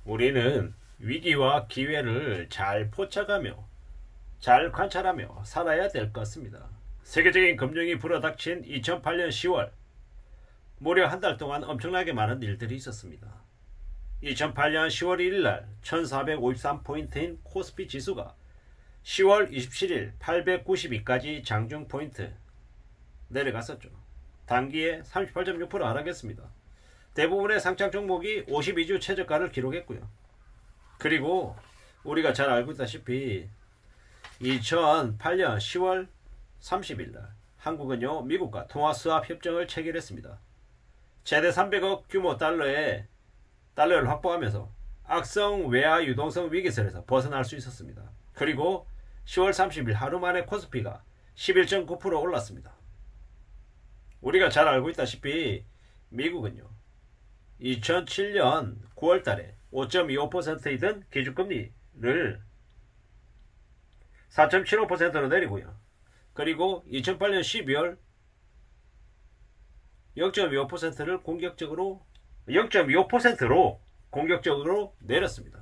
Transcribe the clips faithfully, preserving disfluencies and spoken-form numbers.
우리는 위기와 기회를 잘 포착하며 잘 관찰하며 살아야 될 것 같습니다. 세계적인 금융이 불어닥친 이천팔 년 시월, 무려 한 달 동안 엄청나게 많은 일들이 있었습니다. 이천팔 년 시월 일 일날 천사백오십삼 포인트인 코스피 지수가 시월 이십칠일 팔백구십이까지 장중 포인트 내려갔었죠. 단기에 삼십팔 점 육 퍼센트 하락했습니다. 대부분의 상장 종목이 오십이 주 최저가를 기록했고요. 그리고 우리가 잘 알고 있다시피 이천팔 년 시월 삼십일날 한국은요 미국과 통화수합 협정을 체결했습니다. 최대 삼백억 규모 달러의 달러를 확보하면서 악성 외화 유동성 위기설에서 벗어날 수 있었습니다. 그리고 시월 삼십일 하루 만에 코스피가 십일 점 구 퍼센트 올랐습니다. 우리가 잘 알고 있다시피 미국은요 이천칠 년 구월 달에 오 점 이오 퍼센트이던 기준금리를 사 점 칠오 퍼센트로 내리고요. 그리고 이천팔 년 십이월 영 점 이오 퍼센트를 공격적으로 영 점 이오 퍼센트로 공격적으로 내렸습니다.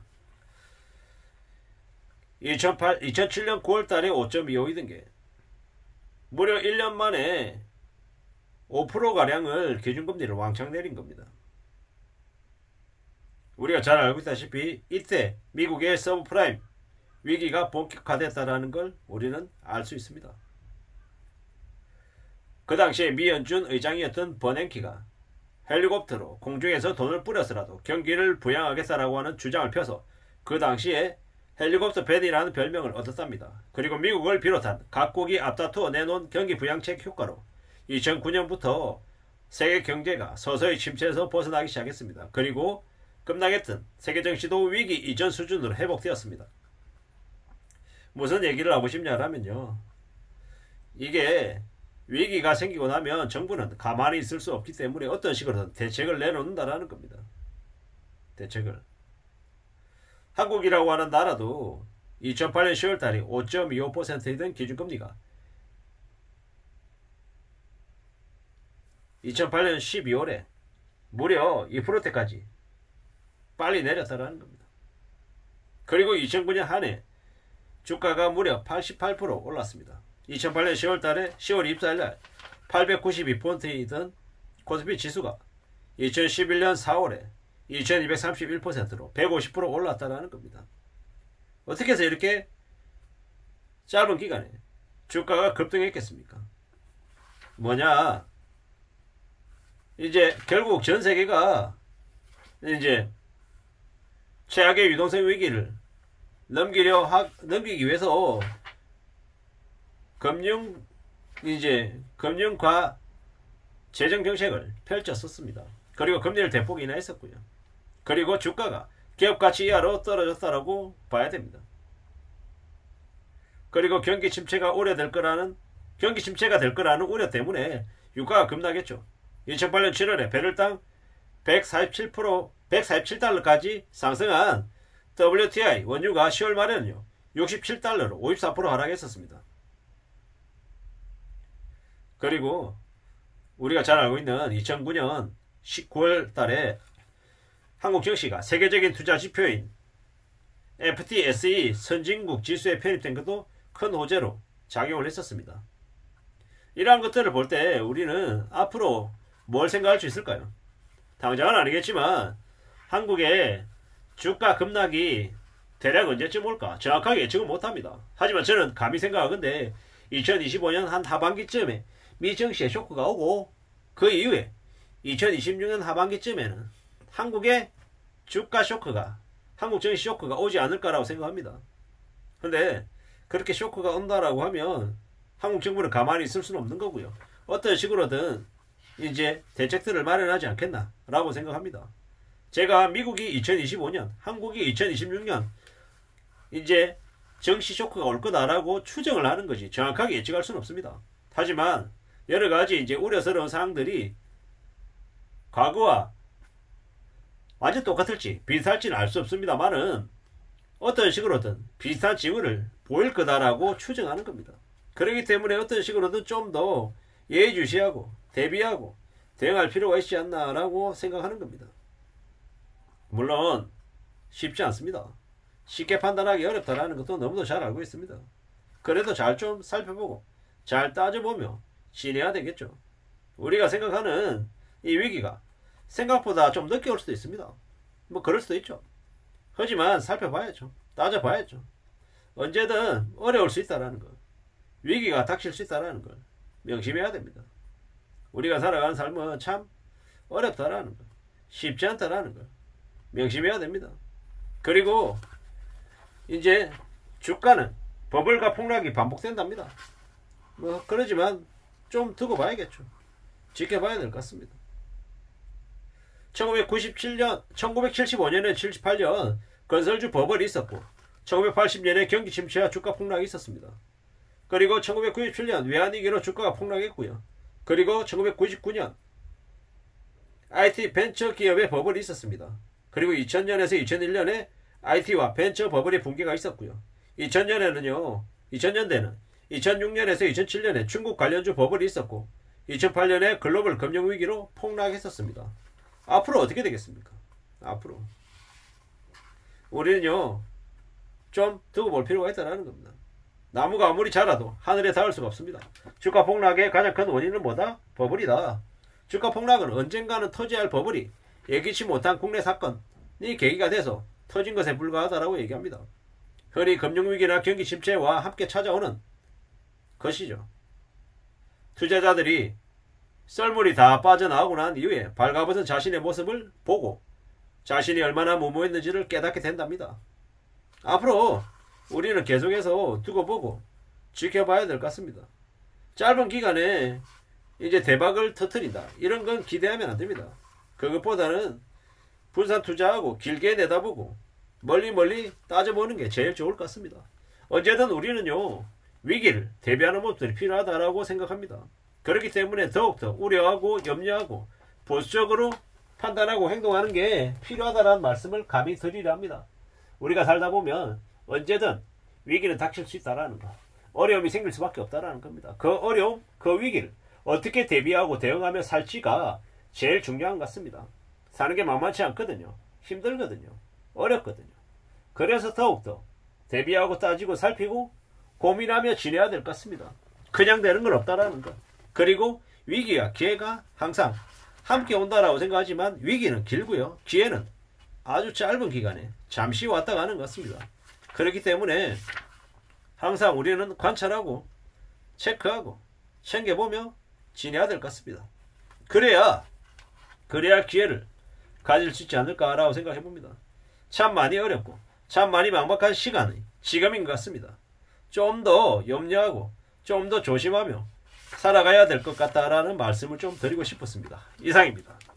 이천팔, 이천칠 년 구월 달에 오 점 이오이던 게 무려 일 년 만에 오 퍼센트가량을 기준금리를 왕창 내린 겁니다. 우리가 잘 알고 있다시피 이때 미국의 서브프라임 위기가 본격화됐다는 걸 우리는 알 수 있습니다. 그 당시에 미 연준 의장이었던 버냉키가 헬리콥터로 공중에서 돈을 뿌려서라도 경기를 부양하겠다라고 하는 주장을 펴서 그 당시에 헬리콥터 밴이라는 별명을 얻었답니다. 그리고 미국을 비롯한 각국이 앞다투어 내놓은 경기 부양책 효과로 이천구 년부터 세계 경제가 서서히 침체에서 벗어나기 시작했습니다. 그리고 급락했던 세계 정시도 위기 이전 수준으로 회복되었습니다. 무슨 얘기를 하고 싶냐라면요, 이게 위기가 생기고 나면 정부는 가만히 있을 수 없기 때문에 어떤 식으로든 대책을 내놓는다라는 겁니다. 대책을. 한국이라고 하는 나라도 이천팔 년 시월 달에 오 점 이오 퍼센트이던 기준금리가 이천팔 년 십이월에 무려 이 퍼센트대까지 빨리 내렸다라는 겁니다. 그리고 이천구 년 한 해 주가가 무려 팔십팔 퍼센트 올랐습니다. 이천팔 년 시월 달에 시월 이십사일날 팔백구십이 포인트이던 코스피 지수가 이천십일 년 사월에 이천이백삼십일 퍼센트로 백오십 퍼센트 올랐다라는 겁니다. 어떻게 해서 이렇게 짧은 기간에 주가가 급등했겠습니까? 뭐냐, 이제 결국 전 세계가 이제 최악의 유동성 위기를 넘기려 하, 넘기기 위해서 금융 이제 금융과 재정 정책을 펼쳤었습니다. 그리고 금리를 대폭 인하했었고요. 그리고 주가가 기업 가치 이하로 떨어졌다라고 봐야 됩니다. 그리고 경기 침체가 오래될 거라는 경기 침체가 될 거라는 우려 때문에 유가가 급락했죠. 이천팔 년 칠월에 배럴당 백사십칠 퍼센트 백사십칠 달러까지 상승한 더블유티아이 원유가 시월 말에는요 육십칠 달러로 오십사 퍼센트 하락했었습니다. 그리고 우리가 잘 알고 있는 이천구 년 구월 달에 한국 증시가 세계적인 투자 지표인 에프티에스이 선진국 지수에 편입된 것도 큰 호재로 작용을 했었습니다. 이러한 것들을 볼 때 우리는 앞으로 뭘 생각할 수 있을까요? 당장은 아니겠지만 한국의 주가 급락이 대략 언제쯤 올까 정확하게 예측은 못합니다. 하지만 저는 감히 생각하건대 이천이십오 년 한 하반기쯤에 미 증시에 쇼크가 오고 그 이후에 이천이십육 년 하반기쯤에는 한국의 주가 쇼크가 한국 증시 쇼크가 오지 않을까라고 생각합니다. 근데 그렇게 쇼크가 온다라고 하면 한국 정부는 가만히 있을 수는 없는 거고요. 어떤 식으로든 이제 대책들을 마련하지 않겠나 라고 생각합니다. 제가 미국이 이천이십오 년 한국이 이천이십육 년 이제 증시 쇼크가 올 거다라고 추정을 하는 거지 정확하게 예측할 수는 없습니다. 하지만 여러가지 이제 우려스러운 사항들이 과거와 완전 똑같을지 비슷할지는 알 수 없습니다만은 어떤 식으로든 비슷한 징후를 보일 거다라고 추정하는 겁니다. 그렇기 때문에 어떤 식으로든 좀 더 예의주시하고 대비하고 대응할 필요가 있지 않나라고 생각하는 겁니다. 물론 쉽지 않습니다. 쉽게 판단하기 어렵다라는 것도 너무도 잘 알고 있습니다. 그래도 잘 좀 살펴보고 잘 따져보며 지내야 되겠죠. 우리가 생각하는 이 위기가 생각보다 좀 늦게 올 수도 있습니다. 뭐 그럴 수도 있죠. 하지만 살펴봐야죠. 따져봐야죠. 언제든 어려울 수 있다라는 것, 위기가 닥칠 수 있다라는 걸 명심해야 됩니다. 우리가 살아가는 삶은 참 어렵다라는 것, 쉽지 않다라는 걸 명심해야 됩니다. 그리고 이제 주가는 버블과 폭락이 반복된답니다. 뭐 그러지만 좀 두고 봐야겠죠. 지켜봐야 될 것 같습니다. 천구백구십칠 년, 천구백칠십오 년에 칠십팔 년 건설주 버블이 있었고 천구백팔십 년에 경기 침체와 주가 폭락이 있었습니다. 그리고 천구백구십칠 년 외환위기로 주가가 폭락했고요. 그리고 천구백구십구 년 아이티 벤처 기업의 버블이 있었습니다. 그리고 이천 년에서 이천일 년에 아이티와 벤처 버블의 붕괴가 있었고요. 이천 년에는요, 이천 년대는 이천육 년에서 이천칠 년에 중국 관련주 버블이 있었고 이천팔 년에 글로벌 금융위기로 폭락했었습니다. 앞으로 어떻게 되겠습니까? 앞으로 우리는요 좀 두고 볼 필요가 있다는 겁니다. 나무가 아무리 자라도 하늘에 닿을 수가 없습니다. 주가 폭락의 가장 큰 원인은 뭐다? 버블이다. 주가 폭락은 언젠가는 터져야 할 버블이 예기치 못한 국내 사건이 계기가 돼서 터진 것에 불과하다라고 얘기합니다. 흔히 금융위기나 경기 침체와 함께 찾아오는 것이죠. 투자자들이 썰물이 다 빠져나오고 난 이후에 발가벗은 자신의 모습을 보고 자신이 얼마나 무모했는지를 깨닫게 된답니다. 앞으로 우리는 계속해서 두고 보고 지켜봐야 될 것 같습니다. 짧은 기간에 이제 대박을 터뜨린다, 이런 건 기대하면 안 됩니다. 그것보다는 분산 투자하고 길게 내다보고 멀리 멀리 따져보는 게 제일 좋을 것 같습니다. 언제든 우리는요 위기를 대비하는 모습들이 필요하다라고 생각합니다. 그렇기 때문에 더욱더 우려하고 염려하고 보수적으로 판단하고 행동하는 게 필요하다는 말씀을 감히 드리려 합니다. 우리가 살다 보면 언제든 위기는 닥칠 수 있다는 거, 어려움이 생길 수밖에 없다는 겁니다. 그 어려움, 그 위기를 어떻게 대비하고 대응하며 살지가 제일 중요한 것 같습니다. 사는 게 만만치 않거든요. 힘들거든요. 어렵거든요. 그래서 더욱더 대비하고 따지고 살피고 고민하며 지내야 될 것 같습니다. 그냥 되는 건 없다라는 것. 그리고 위기와 기회가 항상 함께 온다라고 생각하지만 위기는 길고요, 기회는 아주 짧은 기간에 잠시 왔다 가는 것 같습니다. 그렇기 때문에 항상 우리는 관찰하고 체크하고 챙겨보며 지내야 될 것 같습니다. 그래야 그래야 기회를 가질 수 있지 않을까라고 생각해 봅니다. 참 많이 어렵고 참 많이 막막한 시간이 지금인 것 같습니다. 좀 더 염려하고 좀 더 조심하며 살아가야 될 것 같다라는 말씀을 좀 드리고 싶었습니다. 이상입니다.